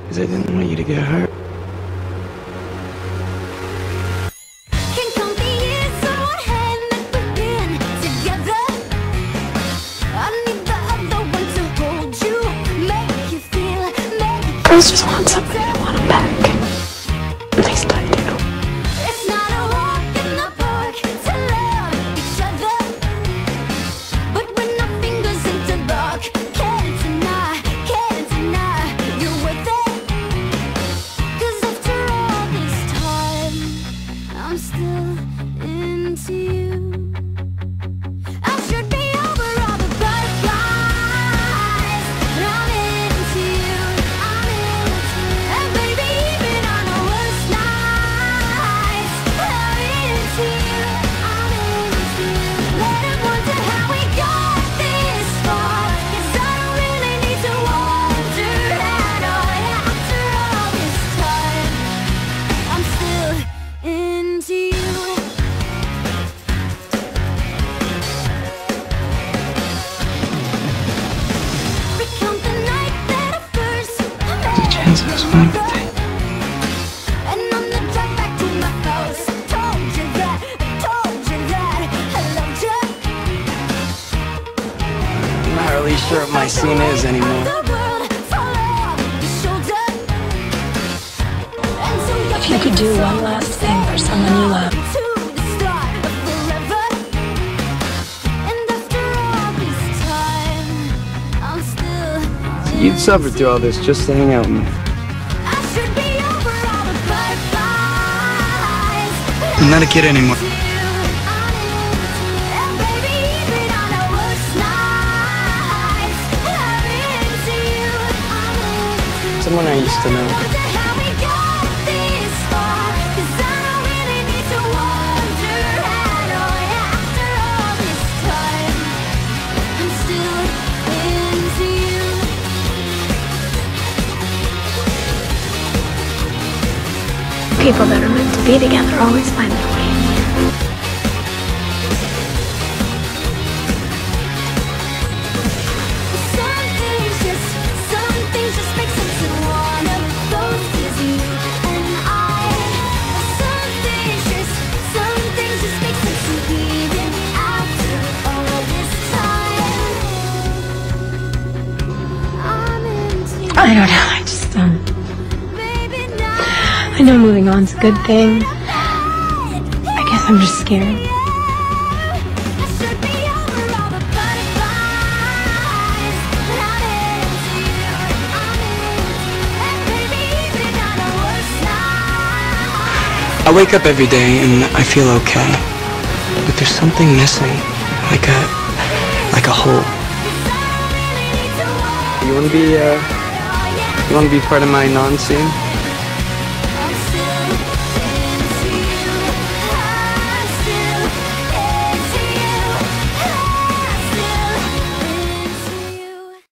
because I didn't want you to get hurt. Girls just want somebody to want them back. At least I do. It's not a walk in the park to love each other, but when our fingers interlock, can't deny you're worth it. 'Cause after all this time, I'm still into you. I should be over all the butterflies, but I'm into you. And baby, even on the worst nights, I'm into you. Let 'em wonder how we got this far, 'cause I don't really need to wonder at all. After all this time, I'm still into you. Recount the night that I first met There's a chance I was willing to take. and on the drive back to my house, told you that I loved you. I'm not really sure what my scene is anymore. The world fall off your shoulder. And so If you could do one last thing for someone you love, to the start of forever. And after all this time, I'm still You'd suffer through all this just to hang out with me. I should be over all the butterflies, but I'm not a kid anymore. and baby, even on the worst nights, I'm into you. Someone I used to know. Wonder how we got this far, 'cause I don't really need to wonder at all. After all this time, I'm still into you. people that are meant to be together always find their way in the end. Some things just make sense, and one of those is you and I. Some things just make sense, even after all this time. I'm into you, I don't know, baby, now. I know moving on's a good thing. I guess I'm just scared. I wake up every day and I feel okay, but there's something missing, like a hole. You wanna be part of my non-scene?